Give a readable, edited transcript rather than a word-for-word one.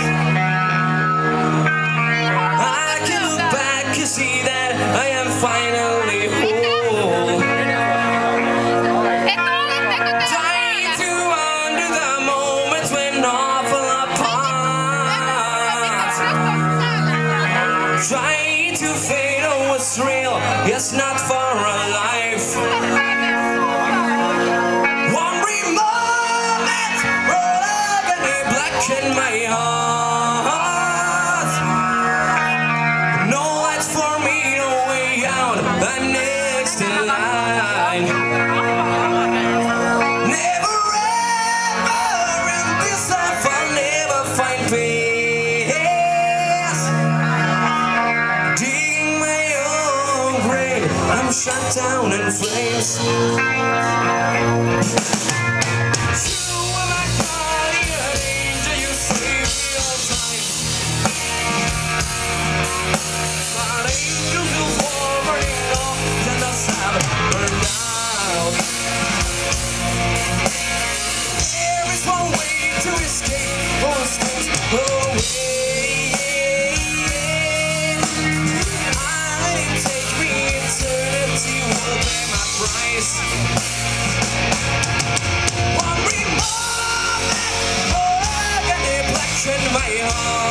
I can look back and see that I am finally whole. Trying to undo the moments when all fell apart. Trying to fade on what's real, yes, not for a life. One moment, agony blacken my heart. No lights for me, no way out. I'm next in line. Never ever in this life I'll never find peace. Digging my own grave, I'm shut down in flames. You are my guardian angel, you save me all time. But angels will burning off and the sun burned out. There is one way to escape those things away. I let it take me eternity, will pay my price. One moment, agony blacken my heart.